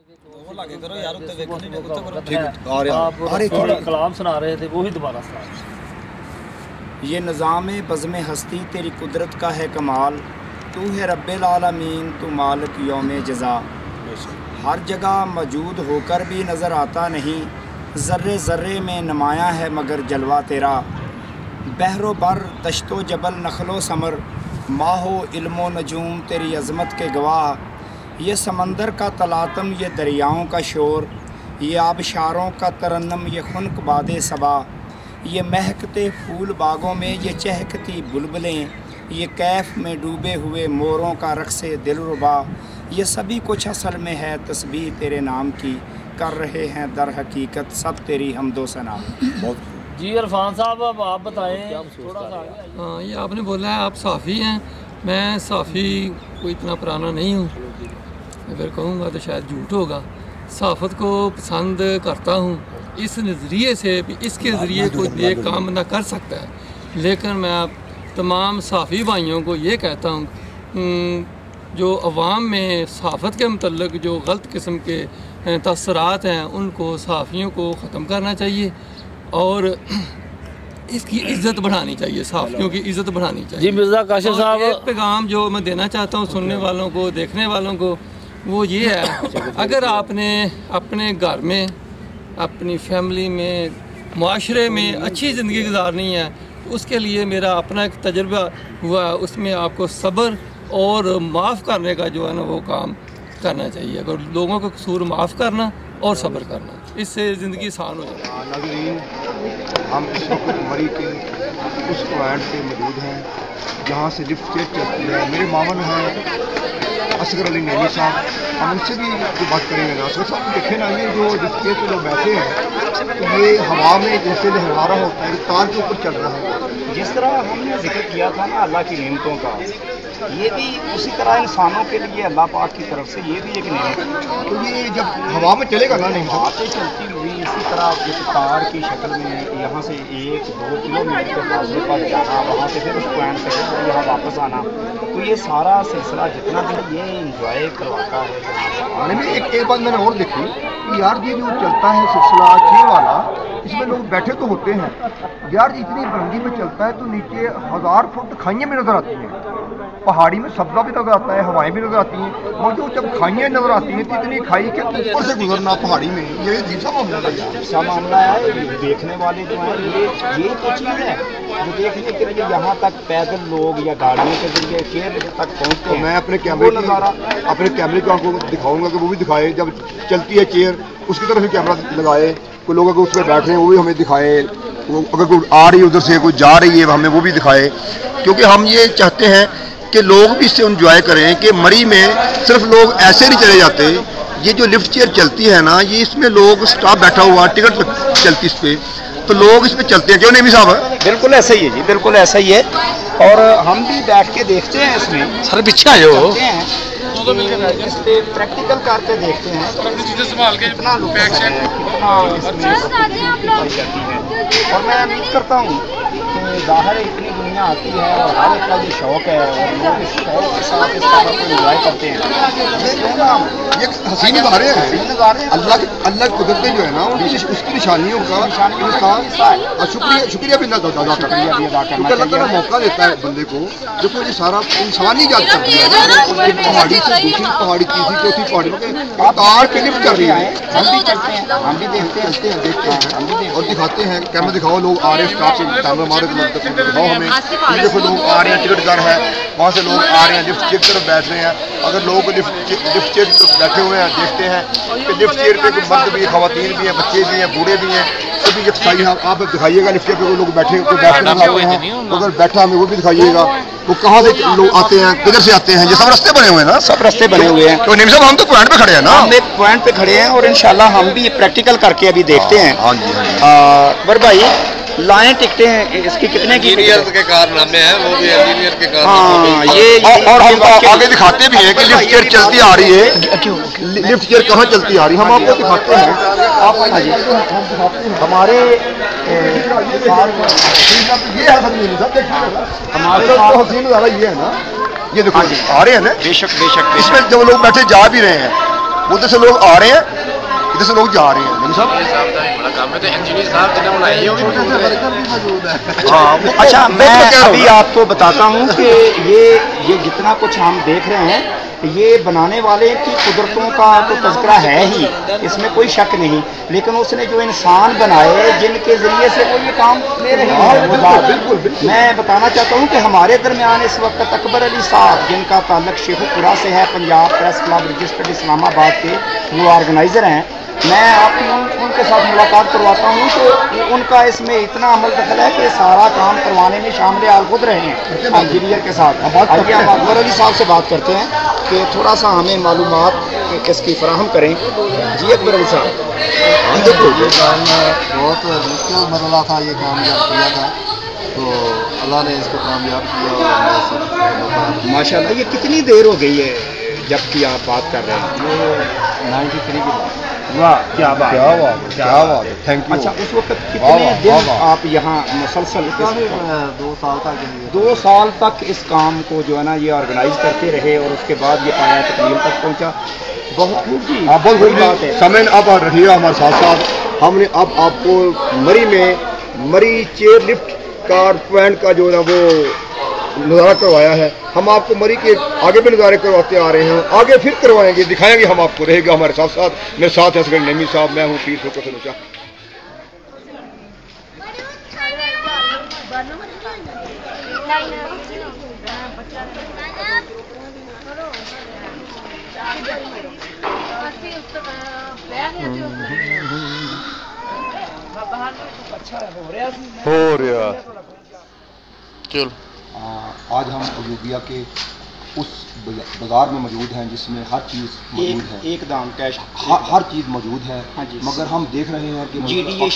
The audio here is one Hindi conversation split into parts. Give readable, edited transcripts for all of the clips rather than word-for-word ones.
आप कलाम सुना रहे थे, वो ही दोबारा सुना। ये निज़ाम बज़्म हस्ती तेरी कुदरत का है कमाल, तू है रब्बिल आलमीन तू मालिक यौम जज़ा। हर जगह मौजूद होकर भी नज़र आता नहीं, ज़र्रे ज़र्रे में नुमायाँ है मगर जलवा तेरा। बहरो बर दश्तो जबल नखलो समर, माहो इल्मो नजूम तेरी अज़मत के गवाह। ये समंदर का तलातम ये दरियाओं का शोर, ये आबशारों का तरन्नम ये खुनक बादे सबा। ये महकते फूल बागों में ये चहकती बुलबुलें, ये कैफ में डूबे हुए मोरों का रक़्से दिलरुबा। ये सभी कुछ असल में है तस्बीह तेरे नाम की, कर रहे हैं दर हकीकत सब तेरी हमदो सना। जी इरफान साहब, अब आप बताएं थोड़ा सा। हाँ, ये आपने बोला है आप साफ़ी हैं, मैं साफ़ी कोई इतना पुराना नहीं हूँ, अगर कहूँगा तो शायद झूठ होगा। साफ़त को पसंद करता हूँ, इस नज़रिए से भी इसके ज़रिए कोई नेक काम ना कर सकता है। लेकिन मैं आप तमाम साफ़ी भाइयों को ये कहता हूँ, जो अवाम में सहाफ़त के मतलब जो गलत किस्म के तसरात हैं उनको साफ़ियों को ख़त्म करना चाहिए और इसकी इज़्ज़त बढ़ानी चाहिए, साफ़ियों की इज़्ज़त बढ़ानी चाहिए। जी मिर्ज़ा काशिफ साहब, एक पैगाम जो मैं देना चाहता हूँ सुनने वालों को, देखने वालों को, वो ये है, अगर आपने अपने घर में, अपनी फैमिली में, मुआशरे में अच्छी ज़िंदगी गुजारनी है, तो उसके लिए मेरा अपना एक तजुर्बा हुआ, उसमें आपको सब्र और माफ़ करने का जो है ना वो काम करना चाहिए। अगर लोगों का कसूर माफ़ करना और सब्र करना, इससे ज़िंदगी आसान हो जाएगी। नाज़रीन, हम इस वक्त मरी के उस पॉइंट पे मौजूद हैं जहाँ से लिफ्ट चेक चलती है। मेरे मामन हैं असगर अली नैनी साहब, हम उनसे भी जो बात करेंगे ना। असगर साहब देखें ना, ये जो लिफ्ट चेक पे लोग बैठे हैं तो ये हवा में जैसे लहरा रहा होता है, तार के ऊपर चल रहा है। जिस तरह हमने जिक्र किया था ना अल्लाह की नेमतों का, ये भी उसी तरह इंसानों के लिए अल्लाह पाक की तरफ से ये भी एक नेमत है। तो ये जब हवा में चलेगा ना, नहीं हवा पे चलती हुई इसी तरह एक तार की शक्ल में यहाँ से 1-2 किलोमीटर के फासले पर जाना, वहाँ से फिर उस पॉइंट से फिर यहाँ वापस आना, तो ये सारा सिलसिला जितना भी ये इंजॉय करवाता है। आने में एक बात मैंने और देखी कि यार ये जो चलता है सिलसिला छः वाला, इसमें लोग बैठे तो होते हैं यार, इतनी बुलंदी में चलता है तो नीचे 1000 फुट खाइयाँ भी नज़र आती हैं, पहाड़ी में सब्जा भी नज़र आता है, हवाएं भी नज़र आती हैं। मुझे जब खाइयाँ नज़र आती हैं तो इतनी खाई के ऊपर से गुजरना पहाड़ी में, ये दूसरा मामला है। देखने वाले जो हैं ये तो चीज़ है जो देखने के लिए यहाँ तक पैदल लोग या गाड़ियों के जरिए केरल तक पहुँचते हैं। मैं अपने कैमरे को आपको दिखाऊंगा कि वो भी दिखाए, जब चलती है चेयर उसकी तरफ भी कैमरा लगाए, कोई लोग अगर उस पर बैठ रहे हैं वो भी हमें दिखाए, वो अगर कोई आ रही है उधर से कोई जा रही है हमें वो भी दिखाए, क्योंकि हम ये चाहते हैं कि लोग भी इससे एंजॉय करें कि मरी में सिर्फ लोग ऐसे नहीं चले जाते। ये जो लिफ्ट चेयर चलती है ना, ये इसमें लोग स्टाफ बैठा हुआ, टिकट चलती इस पर, तो लोग इसमें चलते हैं, क्यों नहीं साहब? बिल्कुल ऐसा ही है जी, बिल्कुल ऐसा ही है। और हम भी बैठ के देखते हैं इसमें, सर पीछे आए हो, इस पे प्रैक्टिकल करके देखते हैं कितना लोग कितना जाती है। और मैं उम्मीद करता हूँ कि बाहर इतनी दुनिया आती है और हर एक का जो शौक़ है और लोग इस शौक़ के साथ इस तरह को एंजॉय करते हैं। ये हसीन नज़ारे हैं, अल्लाह की कुदरतें जो है ना उसकी निशानियों का शुक्रिया भी अदा करना, अल्लाह ताला मौका देता है बंदे को। देखो ये सारा इंसान ही याद करती है, पहाड़ी से दूसरी पहाड़ी, तीसरी चौथी पहाड़ी में तार पे लिफ्ट कर रही है। हम भी चलते हैं, हम भी देखते हैं और दिखाते हैं, कैमरा दिखाओ, लोग आ रहे हैं, स्टाफ से कैमरा मारो दिखाओ हमें, देखो लोग आ रहे हैं, टिकट घर है वहाँ से लोग आ रहे हैं, लिफ्ट चेयर तरफ बैठ रहे हैं। अगर लोग लिफ्ट चेयर बैठे हुए हैं, देखते हैं कि लिफ्ट चेयर पे मर्द भी, खवातीन भी हैं, बच्चे भी हैं, बूढ़े भी हैं, सभी दिखाइए। आप दिखाइएगा लिफ्ट चेयर पे लोग बैठे हुए हैं, अगर बैठा हमें वो भी दिखाइएगा। वो कहाँ से लोग आते हैं, किधर से आते हैं, ये सब रास्ते बने हुए हैं ना, सब रास्ते बने हुए हैं। तो निम साहब हम तो पॉइंट पे खड़े हैं ना, हम एक पॉइंट पे खड़े हैं और इंशाल्लाह हम भी प्रैक्टिकल करके अभी देखते हैं। हाँ जी, बर भाई लाएं टिकटें हैं, इसकी कितने की के कारनामे हैं, वो भी इंजीनियर के हाँ, ये और हम आगे दिखाते भी हैं कि लिफ्ट चेयर चलती आ रही है, लिफ्ट चेयर कहाँ चलती आ रही है, हम आपको दिखाते हैं। आप हमारे ये है हमारे हसीन नज़ारा ये है ना, ये देखो आ रहे हैं ना, बेशक इसमें जब लोग बैठे जा भी रहे हैं उधर से लोग आ रहे हैं, इधर से लोग जा रहे हैं। नहीं साहब अच्छा, मैं अभी आपको बताता हूँ कि ये जितना कुछ हम देख रहे हैं, ये बनाने वाले की कुदरतों का तो तज़किरा है ही, इसमें कोई शक नहीं, लेकिन उसने जो इंसान बनाए जिनके ज़रिए से वो ये काम ले रहे हैं, बिल्कुल। मैं बताना चाहता हूँ कि हमारे दरमियान इस वक्त अकबर अली साहब, जिनका ताल्लुक शेखुपुरा से है, Punjab press club registered Islamabad के वो ऑर्गेनाइज़र हैं। मैं आपको उनके साथ मुलाकात करवाता हूँ, तो उनका इसमें इतना अमल दखल है कि सारा काम करवाने में शामिल हाल खुद रहे हैं इंजीनियर के साथ। आइए हम अकबर अली साहब से बात करते हैं कि थोड़ा सा हमें मालूमात इसकी फराहम करें। जी अकबर अली साहब, देखो ये काम बहुत मुश्किल मरला था, ये काम जब किया था तो अल्लाह ने इसको कामयाब किया। माशाल्लाह, ये कितनी देर हो गई है जबकि आप बात कर रहे हैं? ये 93 की बात। वाह, क्या बात, क्या बात, क्या बात, थैंक यू। अच्छा, उस वक्त कितने दिन आप यहाँ मुसलसल? 2 साल तक। 2 साल तक इस काम को जो है ना ये ऑर्गेनाइज करते रहे और उसके बाद ये पाया तकमील तक पहुँचा। बहुत खूब जी, बहुत बड़ी बात है। समय अब रहिएगा हमारे साथ साथ। हमने अब आपको मरी में मरी चेयर लिफ्ट कार पॉइंट का जो है वो नज़ारा करवाया है। हम आपको मरी के आगे भी नज़ारे करवाते आ रहे हैं, आगे फिर करवाएंगे, दिखाएंगे हम आपको। रहेगा हमारे साथ साथ। मेरे साथ है असगर नईमी साहब, मैं हूँ पीर फुकत सनूचा। हो रहा चल। आज हम अयूबिया के उस बाज़ार में मौजूद हैं जिसमें हर चीज़ मौजूद है, एकदम कैश हर चीज़ मौजूद है। हाँ जी। मगर हम देख रहे हैं कि GDA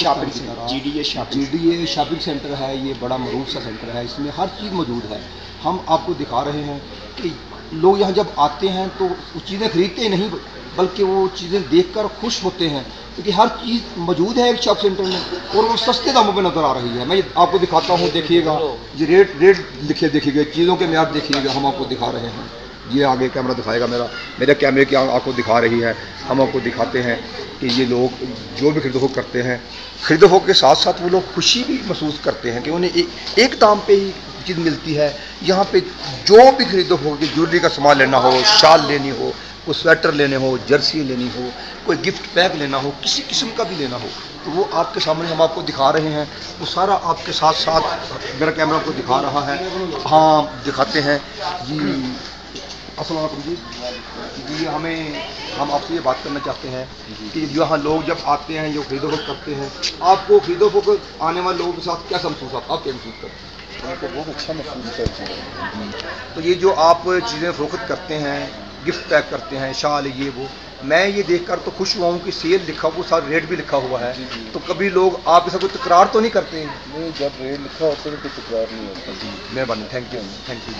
शॉपिंग सेंटर है, ये बड़ा मरूफ सा सेंटर है, इसमें हर चीज़ मौजूद है। हम आपको दिखा रहे हैं कि लोग यहाँ जब आते हैं तो वो चीज़ें खरीदते नहीं, बल्कि वो चीज़ें देखकर खुश होते हैं, क्योंकि हर चीज़ मौजूद है एक शॉप सेंटर में और वो सस्ते दामों पे नज़र आ रही है। मैं ये आपको दिखाता हूँ, देखिएगा, ये रेट लिखे देखिएगा, चीज़ों के म्यार देखिएगा। हम आपको दिखा रहे हैं, ये आगे कैमरा दिखाएगा, मेरे कैमरे की आपको दिखा रही है। हम आपको दिखाते हैं कि ये लोग जो भी खरीदो फरोख्त करते हैं, खरीदो फरोख्त के साथ साथ वो लोग खुशी भी महसूस करते हैं कि उन्हें एक दाम पे ही चीज़ मिलती है। यहाँ पे जो भी खरीदो फरोख्त, ज्वेलरी का सामान लेना हो, शाल लेनी हो, कोई स्वेटर लेने हो, जर्सी लेनी हो, कोई गिफ्ट पैक लेना हो, किसी किस्म का भी लेना हो, तो वो आपके सामने हम आपको दिखा रहे हैं। वो सारा आपके साथ साथ मेरा कैमरा आपको दिखा रहा है। हाँ, दिखाते हैं जी। अस्सलाम वालेकुम जी। हम आपसे ये बात करना चाहते हैं कि यहाँ लोग जब आते हैं, जो खरीदो फरोख्त करते हैं, आपको खरीदो फरोख्त आने वाले लोगों के साथ क्या महसूस होता है? आप क्या महसूस करते हैं? उनको बहुत अच्छा महसूस करते हैं। तो ये जो आप चीज़ें फरोख्त करते हैं, गिफ्ट पैक करते हैं, शाल, ये वो, मैं ये देखकर तो खुश हुआ हूँ कि सेल लिखा हुआ, सारा रेट भी लिखा हुआ है। तो कभी लोग आपके साथ कोई तकरार तो नहीं करते? नहीं, जब रेट लिखा होता है तो कोई तकरार नहीं होता। जी, मेहरबानी, थैंक यू।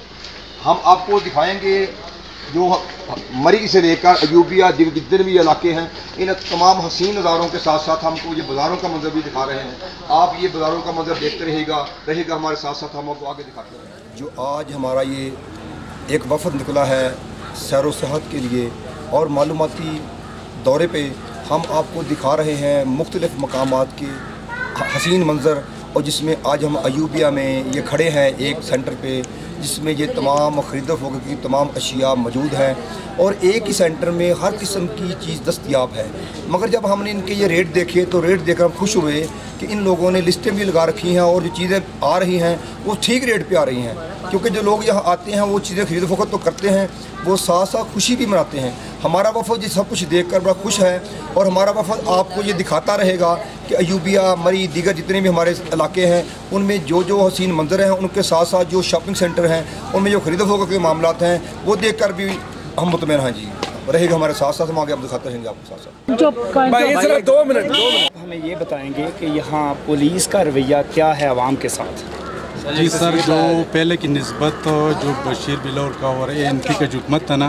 हम आपको दिखाएंगे जो मरी से लेकर अयूबिया जितने भी इलाके हैं, इन तमाम हसीन नज़ारों के साथ साथ हमको ये बाज़ारों का मंजर भी दिखा रहे हैं। आप ये बाज़ारों का मंजर देखते रहेगा हमारे साथ साथ। हम आपको आगे दिखाते हैं। जो आज हमारा ये एक वफ़द निकला है सैर व सेहत के लिए और मालूमाती दौरे पे, हम आपको दिखा रहे हैं मुख्तलिफ़ मकामात के हसीन मंज़र, और जिसमें आज हम अयूबिया में ये खड़े हैं एक सेंटर पे, जिसमें ये तमाम ख़रीदो फरोख्त की तमाम अशिया मौजूद हैं और एक ही सेंटर में हर किस्म की चीज़ दस्तयाब है। मगर जब हमने इनके ये रेट देखे तो रेट देखकर हम खुश हुए कि इन लोगों ने लिस्टें भी लगा रखी हैं और जो चीज़ें आ रही हैं वो ठीक रेट पे आ रही हैं, क्योंकि जो लोग यहाँ आते हैं वो चीज़ें खरीदो फरोख्त तो करते हैं, वो साथ साथ खुशी भी मनाते हैं। हमारा वफ़द ये सब कुछ देखकर बड़ा खुश है और हमारा वफ़द आपको ये दिखाता रहेगा कि अयूबिया, मरी, दीगर जितने भी हमारे इलाके हैं उनमें जो हसीन मंजर हैं, उनके साथ साथ जो शॉपिंग सेंटर हैं उनमें जो खरीदो फरोख्त के मामलात हैं वो देख कर भी हम मुतमईन हैं। जी, रहेगा हमारे साथ साथ, हम आगे आप दिखाते रहेंगे आपके साथ साथ। 2 मिनट हमें ये बताएंगे कि यहाँ पुलिस का रवैया क्या है आवाम के साथ? जी सर, जो पहले की निस्बत जो बशीर बिलौर का और ANP का जो हुकूमत था ना,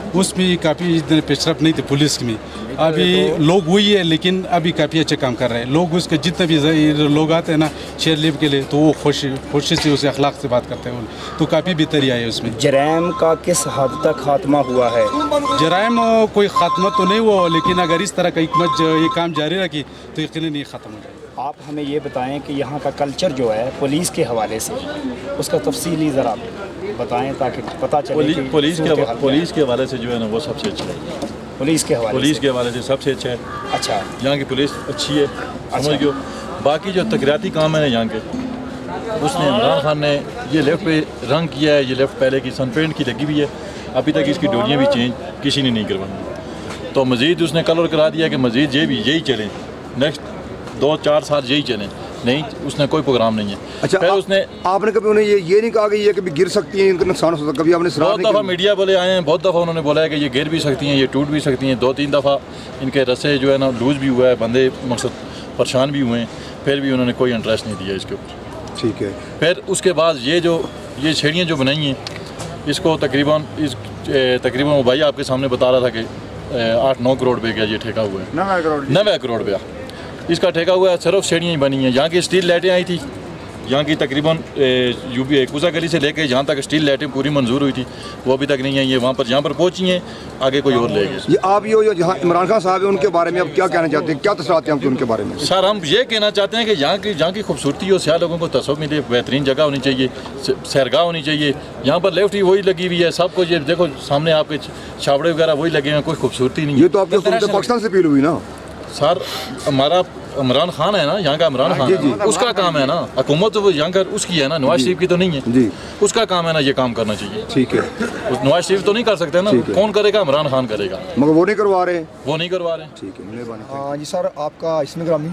उसमें काफ़ी इतने पेशरफ नहीं थे पुलिस में। अभी लोग वही है, लेकिन अभी काफ़ी अच्छे काम कर रहे हैं लोग। उसके जितने भी लोग आते हैं ना शेयर लिव के लिए, तो वो खुशी से उसे अखलाक से बात करते हैं, तो काफ़ी बेहतरी आई है उसमें। जराइम का किस हद तक खात्मा हुआ है? जराइम कोई खात्मा तो नहीं हुआ, लेकिन अगर इस तरह का ये काम जारी रखी तो यकीनन ये ख़त्म हो जाएगा। आप हमें ये बताएं कि यहाँ का कल्चर जो है पुलिस के हवाले से, उसका तफसीली ज़रा बताएं ताकि पता चले कि पुलिस के हवाले से जो है ना वो सबसे अच्छा है। पुलिस के हवाले से सबसे अच्छा है। अच्छा, यहाँ की पुलिस अच्छी है, समझ गयो। बाकी जो तकरीराती काम है ना यहाँ के, उसने इमरान खान ने ये लेफ्ट पे रंग किया है, ये लेफ्ट पहले की सन पेंट की लगी हुई है, अभी तक इसकी डोरियाँ भी चेंज किसी ने नहीं करवाई। तो मज़ीद उसने कलर करा दिया कि मज़ीद यही चलें, नेक्स्ट 2-4 साल यही चलें। नहीं, उसने कोई प्रोग्राम नहीं है। अच्छा, आपने कभी उन्हें ये नहीं कहा कि ये कभी गिर सकती हैं, इनका नुकसान हो सकता है? कभी आपने बहुत दफ़ा मीडिया बोले आए हैं, बहुत दफ़ा उन्होंने बोला है कि ये गिर भी सकती हैं, ये टूट भी सकती हैं। 2-3 दफ़ा इनके रस्से जो है ना लूज़ भी हुआ है, बंदे मकसद परेशान भी हुए हैं, फिर भी उन्होंने कोई इंटरेस्ट नहीं दिया इसके ऊपर। ठीक है। फिर उसके बाद ये छेड़ियाँ जो बनाई हैं, इसको तकरीबन वो भाई आपके सामने बता रहा था कि 8-9 करोड़ पे का ये ठेका हुआ है। 9 करोड़ रुपया इसका ठेका हुआ है। सिर्फ सीढ़ियाँ ही बनी हैं। यहाँ की स्टील लाइटें आई थी, यहाँ की तकरीबन यूपी कुजा गली से लेके जहाँ तक स्टील लाइटें पूरी मंजूर हुई थी, वो अभी तक नहीं आई है। जहाँ पर पहुँची हैं, आगे कोई और ले गए। ये आप ये जहाँ इमरान खान साहब है उनके बारे में आप क्या कहना चाहते हैं, क्या तसराते हैं उनके बारे में? सर, हम ये कहना चाहते हैं कि यहाँ की खूबसूरती हो, सियाह लोगों को तसव्वुर मिले, बेहतरीन जगह होनी चाहिए, सैरगाह होनी चाहिए। यहाँ पर लेफ्ट ही वही लगी हुई है, सब कुछ ये देखो सामने आपके छावड़े वगैरह वही लगे हैं, कोई खूबसूरती नहीं है। ये तो आपके पाकिस्तान से अपील हुई ना सर, हमारा इमरान खान है ना, यहाँ का इमरान खान है, उसका काम है ना, हुकूमत तो यहाँ का उसकी है ना, नवाज शरीफ की तो नहीं है जी। उसका काम है ना ये काम करना चाहिए। ठीक है, नवाज शरीफ तो नहीं कर सकते ना, कौन करेगा? इमरान खान करेगा, मगर वो नहीं करवा रहे। ठीक है, हाँ जी। सर, आपका इसमें ग्रामी,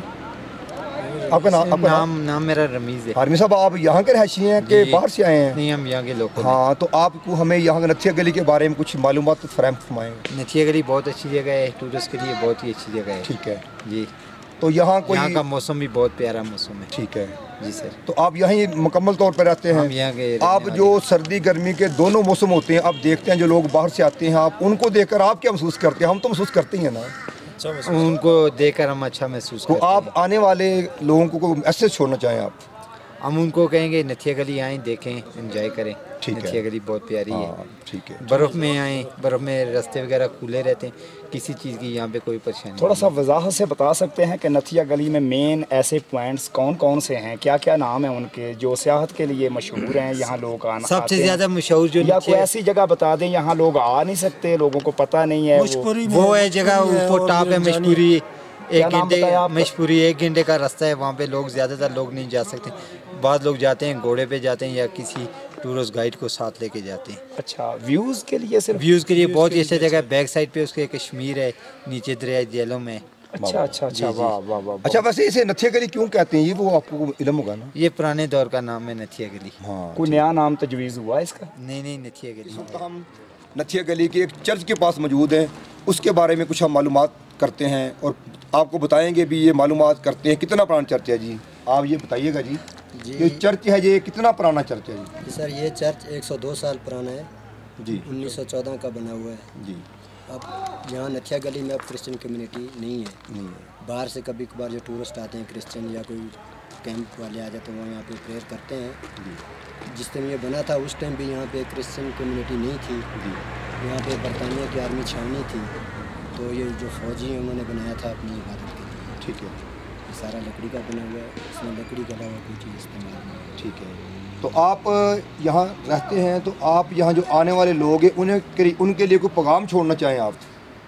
आपका नाम मेरा रमीज़ है। हारमी साहब, आप यहाँ के रहशी हैं कि बाहर से आए हैं? नहीं, हम यहाँ के लोग। हाँ, तो आपको हमें यहाँ के नथिया गली के बारे में कुछ मालूमात फरमाएंगे? नथिया गली बहुत अच्छी जगह है, टूरिस्ट के लिए बहुत ही अच्छी जगह है। ठीक है जी। तो यहाँ का मौसम भी बहुत प्यारा मौसम है। ठीक है जी सर। तो आप यहीं मुकम्मल तौर पर रहते हैं? हम यहाँ के। आप जो सर्दी गर्मी के दोनों मौसम होते हैं, आप देखते हैं जो लोग बाहर से आते हैं, आप उनको देखकर आप क्या महसूस करते हैं? हम तो महसूस करते हैं ना, उनको देखकर हम अच्छा महसूस करते हैं। आप आने वाले लोगों को मैसेज छोड़ना चाहें आप? हम उनको कहेंगे नथिया गली आएँ, देखें, एंजॉय करें। नथिया गली बहुत प्यारी है। ठीक है। बर्फ़ में आएँ, बर्फ़ में रास्ते वगैरह खुले रहते हैं, किसी चीज़ की यहाँ पे कोई परेशानी। थोड़ा सा वजाहत से बता सकते हैं कि नथिया गली में मेन ऐसे पॉइंट्स कौन कौन से हैं, क्या क्या नाम है उनके जो सियाहत के लिए मशहूर हैं, यहाँ लोग आना सबसे ज़्यादा मशहूर जो, या कोई ऐसी जगह बता दें यहाँ लोग आ नहीं सकते, लोगों को पता नहीं है? वो है जगह ऊपर टॉप है, मशहूरी 1 घंटे, मशहूरी 1 घंटे का रास्ता है, वहाँ पे लोग ज़्यादातर लोग नहीं जा सकते। बाद लोग जाते हैं, घोड़े पे जाते हैं या किसी टूरिस्ट गाइड को साथ लेके जाते हैं। अच्छा, व्यूज़ के लिए? सिर्फ व्यूज़ के लिए बहुत ही अच्छा जगह है। बैक साइड पे उसके कश्मीर है, नीचे दरिया जेलों में। अच्छा अच्छा अच्छा, वाह वाह वाह। अच्छा, वैसे इसे नथिया गली क्यों कहते हैं, ये वो आपको इल्म होगा ना? ये पुराने दौर का नाम है नथिया गली। हाँ, कोई नया नाम तजवीज़ हुआ इसका? नहीं, नथिया गली। तो हम नथिया गली के एक चर्च के पास मौजूद हैं, उसके बारे में कुछ हम मालूमात करते हैं और आपको बताएंगे भी ये मालूमात करते हैं। कितना पुराना चर्च है जी, आप ये बताइएगा जी। ये चर्च है, ये कितना पुराना चर्च है जी? सर, ये चर्च 102 साल पुराना है जी, 1914 का बना हुआ है जी। अब यहाँ नथिया गली में अब क्रिश्चियन कम्युनिटी नहीं है। बाहर से कभी कभार जो टूरिस्ट आते हैं क्रिश्चियन या कोई कैंप वाले आ जाते हैं, वो यहाँ पे प्रेयर करते हैं। जिस टाइम ये बना था उस टाइम भी यहाँ पे क्रिश्चियन कम्युनिटी नहीं थी। यहाँ पे बरतानिया की आर्मी छावनी थी, तो ये जो फौजी हैं उन्होंने बनाया था अपनी इबादत के लिए। ठीक है। सारा लकड़ी का बना हुआ है, इसमें लकड़ी के अलावा कोई चीज़ इस्तेमाल नहीं है। ठीक है। तो आप यहाँ रहते हैं, तो आप यहाँ जो आने वाले लोग हैं उनके लिए कोई पैगाम छोड़ना चाहें आप?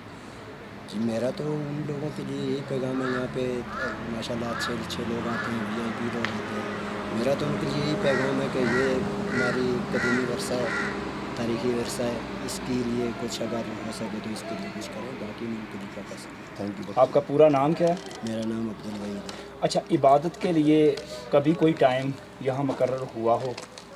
जी, मेरा तो उन लोगों के लिए यही पैगाम है, यहाँ पे माशाल्लाह अच्छे लोग आते हैं, VIP लोग आते हैं। मेरा तो उनके लिए यही पैगाम है कि ये हमारी कदीमी वर्षा है, तारीखी वर्षा है, इसके लिए कुछ अगर हो सके तो इसके लिए कुछ करें, बाकी मैं उनके लिए क्या कर सकता हूँ। Thank you. आपका पूरा नाम क्या है? मेरा नाम अब्दुल वहीद है। अच्छा, इबादत के लिए कभी कोई टाइम यहाँ मुकर्रर हुआ हो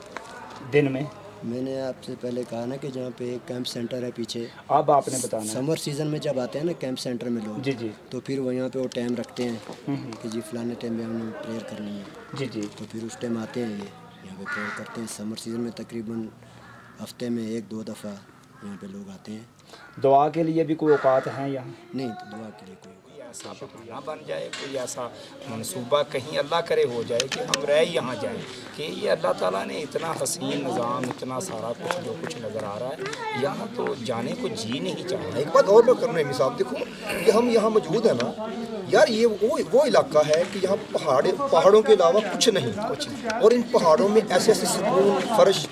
दिन में? मैंने आपसे पहले कहा ना कि जहाँ पे एक कैंप सेंटर है पीछे, अब आपने बताना समर सीज़न में जब आते हैं ना कैंप सेंटर में लोग, जी जी, तो फिर वो यहाँ पे वो टाइम रखते हैं कि जी फलाने टाइम पे हमने प्रेयर करनी है। जी जी। तो फिर उस टाइम आते हैं, ये यहाँ पे प्रेयर करते हैं। समर सीज़न में तकरीबन हफ्ते में 1-2 दफ़ा यहाँ पे लोग आते हैं। दुआ के लिए भी कोई औकात हैं यहाँ? नहीं, तो दुआ के लिए कोई ऐसा बहाना बन जाए, कोई ऐसा मंसूबा कहीं अल्लाह करे हो जाए कि हम रह यहाँ जाएं कि ये अल्लाह ताला ने इतना हसीन निज़ाम, इतना सारा कुछ जो कुछ नज़र आ रहा है, यहाँ तो जाने को जी नहीं चाह रहा। एक बात और मैं करना है साहब, देखो कि हम यहाँ मौजूद है ना यार, ये वो इलाका है कि यहाँ पहाड़ों के अलावा कुछ नहीं, और इन पहाड़ों में ऐसे ऐसे सुकून, फर्श,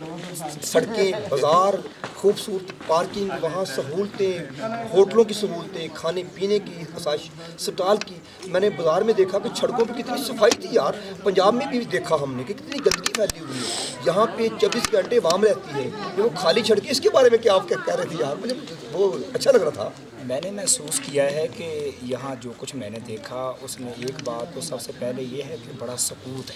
सड़कें, बाज़ार, खूबसूरत पार्किंग, वहाँ सहूलतें, होटलों की सहूलतें, खाने पीने की आसाइश, अस्पताल की। मैंने बाज़ार में देखा कि सड़कों पे कितनी सफाई थी यार। पंजाब में भी देखा हमने कि कितनी गंदगी फैली हुई है। यहाँ पे 24 घंटे वाम रहती है, ये वो खाली सड़कें, इसके बारे में क्या आप कह रहे थे यार? मुझे वो अच्छा लग रहा था। मैंने महसूस किया है कि यहाँ जो कुछ मैंने देखा उसमें एक बात तो सबसे पहले ये है कि बड़ा सकूत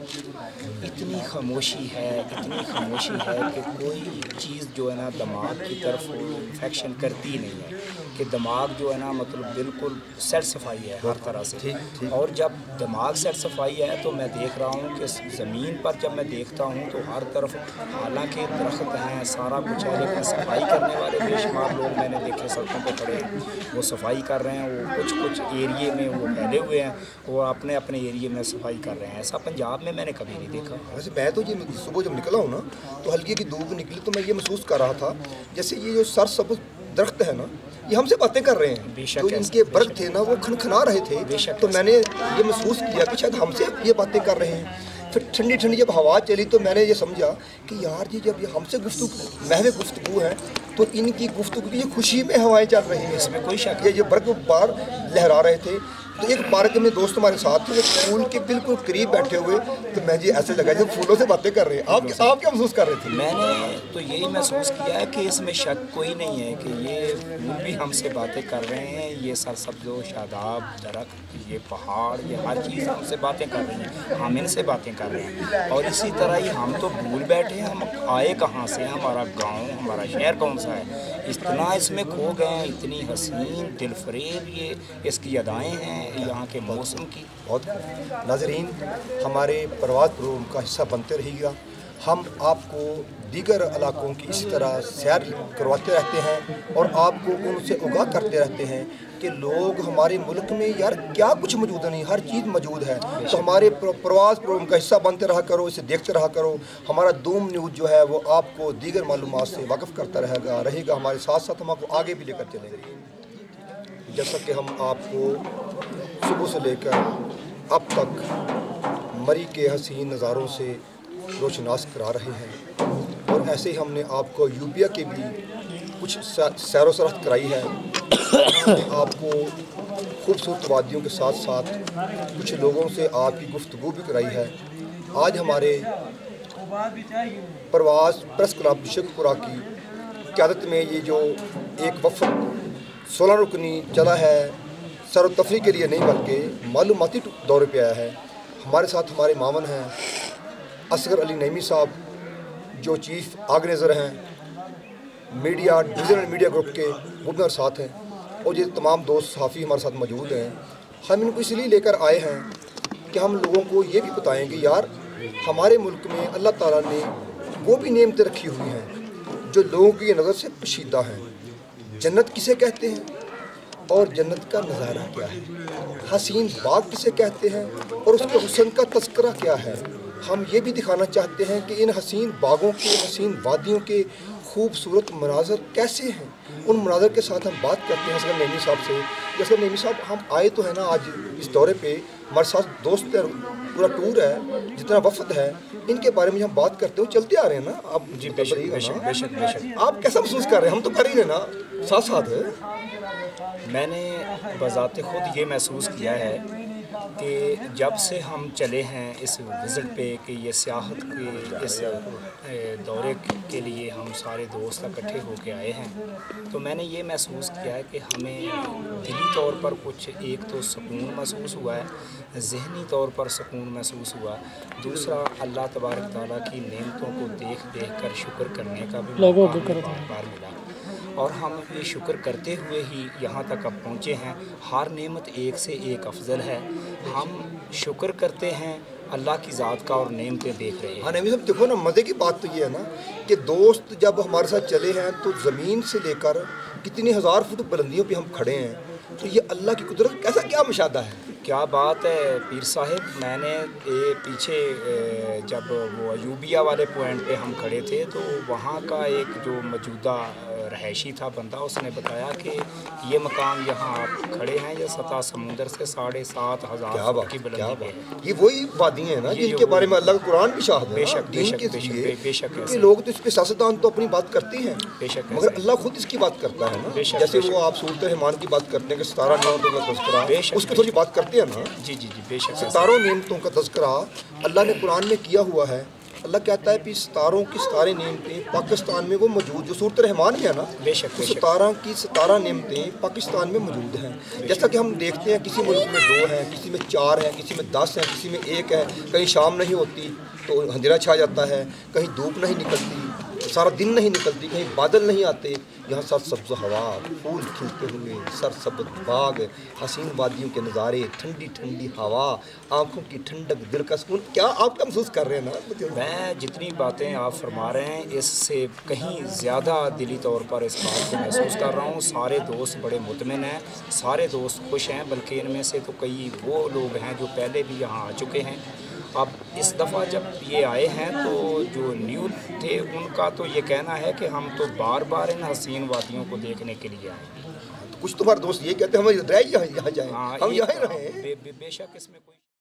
है, इतनी खामोशी है, इतनी खामोशी है कि कोई चीज़ जो है ना दिमाग की तरफ इन्फेक्शन करती ही नहीं है, कि दिमाग जो है ना मतलब बिल्कुल सेट सफाई है हर तरह से। और जब दिमाग सेट सफाई है तो मैं देख रहा हूँ कि ज़मीन पर जब मैं देखता हूँ तो हर तरफ हालांकि दरख्त हैं, सारा कुछ है, लेकिन सफाई करने वाले बेशुमार लोग मैंने देखे सड़कों पर खड़े हैं, वो सफाई कर रहे हैं, वो कुछ एरिए में वो फैले हुए हैं, वो अपने अपने एरिए में सफाई कर रहे हैं। ऐसा पंजाब में मैंने कभी नहीं देखा। वैसे मैं तो ये सुबह जब निकला हूँ ना तो हल्की की धूप निकली तो मैं ये महसूस कर रहा था जैसे ये जो सरसब्ज़ दरख्त है ना, ये हमसे बातें कर रहे हैं। जो इनके वर्ग थे ना वो खनखना रहे थे, तो मैंने ये महसूस किया कि शायद हमसे ये बातें कर रहे हैं। फिर ठंडी ठंडी जब हवा चली तो मैंने ये समझा कि यार जी जब ये हमसे महवे गुफ्तगू है तो इनकी गुफ्तगू की ये खुशी में हवाएं चल रही हैं, इसमें कोई शक है। ये बर्फ बार लहरा रहे थे। तो एक पार्क में दोस्त हमारे साथ थे, वो फूल के बिल्कुल करीब बैठे हुए, तो मैं जी ऐसे लगा जब फूलों से बातें कर रहे हैं। आप क्या महसूस कर रहे थे? मैंने तो यही महसूस किया है कि इसमें शक कोई नहीं है कि ये फूल भी हमसे बातें कर रहे हैं, ये सरसब्ज़ो शादाब दरख्त, ये पहाड़, ये हर चीज़ हमसे बातें कर रही हैं, हम इनसे बातें कर रहे हैं। और इसी तरह ही हम तो भूल बैठे हैं हम आए कहाँ से, हमारा गाँव, हमारा शहर कौन सा है, इतना इसमें खो गए हैं। इतनी हसीन दिलफरेब ये इसकी अदाएँ हैं यहाँ के मौसम की। बहुत नाज़रीन, हमारे प्रवास प्रोग्राम का हिस्सा बनते रहिएगा। हम आपको दीगर इलाकों की इसी तरह सैर करवाते रहते हैं और आपको उनसे आगाह करते रहते हैं कि लोग हमारे मुल्क में यार क्या कुछ मौजूद नहीं, हर चीज़ मौजूद है। तो हमारे प्रवास प्रोग्राम का हिस्सा बनते रहा करो, इसे देखते रहा करो। हमारा दूम न्यूज़ जो है वो आपको दीगर मालूमात से वाकिफ़ करता रहेगा। हमारे साथ साथ हम आपको आगे भी लेकर चलेंगे। जैसा कि हम आपको सुबह से लेकर अब तक मरी के हसीन नज़ारों से रोशनास करा रहे हैं, और ऐसे ही हमने आपको यूपिया के भी कुछ सैरो सराहत कराई है। आपको खूबसूरत वादियों के साथ साथ कुछ लोगों से आपकी गुफ्तगू भी कराई है। आज हमारे प्रवास प्रेस क्लब शेखपुरा की क़यादत में ये जो एक वफ़द 16 रुकनी चला है, सैर तफरी के लिए नहीं बल्कि मालूमाती दौरे पे आया है। हमारे साथ हमारे मामन हैं असगर अली नईमी साहब, जो चीफ़ ऑर्गेनाइज़र हैं मीडिया डिविजनल मीडिया ग्रुप के, वो भी हमारे साथ हैं, और ये तमाम दोस्त सहाफ़ी हमारे साथ मौजूद हैं। हम इनको इसलिए लेकर आए हैं कि हम लोगों को ये भी बताएं कि यार हमारे मुल्क में अल्लाह ताला ने वो भी नेमतें रखी हुई हैं जो लोगों की नज़र से पोशीदा हैं। जन्नत किसे कहते हैं और जन्नत का नज़ारा क्या है, हसीन बाग किसे कहते हैं और उसके हुस्न का तज़किरा क्या है। हम ये भी दिखाना चाहते हैं कि इन हसीन बागों के, हसीन वादियों के खूबसूरत मनाज़र कैसे हैं। उन मनाज़र के साथ हम बात करते हैं असगर नईमी साहब से। असगर नईमी साहब, हम आए तो है ना आज इस दौरे पे, हमारे साथ दोस्त है, पूरा टूर है, जितना वफ़द है, इनके बारे में हम बात करते हो चलते आ रहे हैं ना आप जी। बेशक आप कैसा महसूस कर रहे हैं? हम तो कर ही रहे ना साथ साथ है। मैंने बज़ाते खुद ये महसूस किया है कि जब से हम चले हैं इस विज़िट पे, कि ये सियाहत के इस दौरे के लिए हम सारे दोस्त इकट्ठे होके आए हैं, तो मैंने ये महसूस किया है कि हमें दिली तौर पर कुछ एक तो सुकून महसूस हुआ है, ज़हनी तौर पर सुकून महसूस हुआ, दूसरा अल्लाह तबारक तआला की नेमतों को देख कर शुक्र करने का भी बार मिला, और हम ये शुक्र करते हुए ही यहाँ तक अब पहुँचे हैं। हर नेमत एक से एक अफजल है। हम शुक्र करते हैं अल्लाह की ज़ात का और नेमतें देख रहे हैं। हाँ नबी साहब देखो ना, मज़े की बात तो ये है ना कि दोस्त जब हमारे साथ चले हैं तो ज़मीन से लेकर कितनी हज़ार फुट बुलंदियों पे हम खड़े हैं, तो ये अल्लाह की कुदरत कैसा क्या मुशाहदा है। क्या बात है पीर साहिब, मैंने ये पीछे जब वो अयूबिया वाले पॉइंट पे हम खड़े थे तो वहाँ का एक जो मौजूदा रहायशी था बंदा, उसने बताया कि ये मकाम यहाँ आप खड़े हैं ये सतह समुंदर से 7,500 फुट की बुलंदी पे है। ये वही वादियाँ हैं ना जिनके बारे में अल्लाह का कुरान भी शाहिद है। बेशक बेशक क्योंकि लोग तो इस पे सियासतदान तो अपनी बात करते हैं, बेशक, मगर अल्लाह खुद इसकी बात करता है ना। जैसे वो आप सूरत रहमान की बात करते हैं कि 17 नेमतों का तज़किरा, उसकी थोड़ी बात करते हैं ना। जी जी जी बेशक, 17 नेमतों का तज़किरा अल्लाह ने कुरान में किया हुआ है। अल्लाह कहता है कि सितारों की 17 नेमतें पाकिस्तान में वो मौजूद, जो सूरत रहमान में है ना, बेशक 17 की 17 नेमतें पाकिस्तान में मौजूद हैं। जैसा कि हम देखते हैं किसी मुल्क में 2 हैं, किसी में 4 हैं, किसी में 10 हैं, किसी में 1 है, कहीं शाम नहीं होती तो अंधेरा छा जाता है, कहीं धूप नहीं निकलती, सारा दिन नहीं निकलती, कहीं बादल नहीं आते। यहाँ सरसब्ज़ हवा, फूल खिलते हुए सरसब्ज़ बाग, हसीन वादियों के नज़ारे, ठंडी ठंडी हवा, आँखों की ठंडक, दिल का सुकून, क्या आप महसूस कर रहे हैं ना। मैं जितनी बातें आप फरमा रहे हैं इससे कहीं ज़्यादा दिली तौर पर इस बात को महसूस कर रहा हूँ। सारे दोस्त बड़े मुतमिन हैं, सारे दोस्त खुश हैं, बल्कि इनमें से तो कई वो लोग हैं जो पहले भी यहाँ आ चुके हैं। अब इस दफ़ा जब ये आए हैं तो जो न्यू थे उनका तो ये कहना है कि हम तो बार बार इन हसीन वादियों को देखने के लिए आए। तो कुछ तुम्हारे दोस्त ये कहते हैं हम रह यहाँ जाएँ, हम यहाँ रहें। बेशक इसमें कोई